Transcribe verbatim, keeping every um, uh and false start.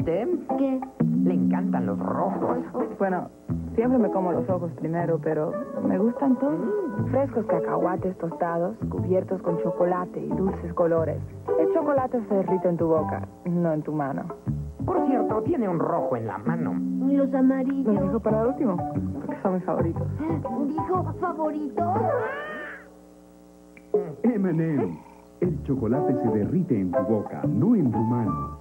usted? ¿Qué? Le encantan los rojos. Bueno, siempre me como los ojos primero, pero me gustan todos. Frescos cacahuates tostados, cubiertos con chocolate y dulces colores. El chocolate se derrite en tu boca, no en tu mano. Por cierto, tiene un rojo en la mano. ¿Y los amarillos? Los dejo para el último, porque son mis favoritos. ¿Dijo favorito? eme and eme. El chocolate se derrite en tu boca, no en tu mano.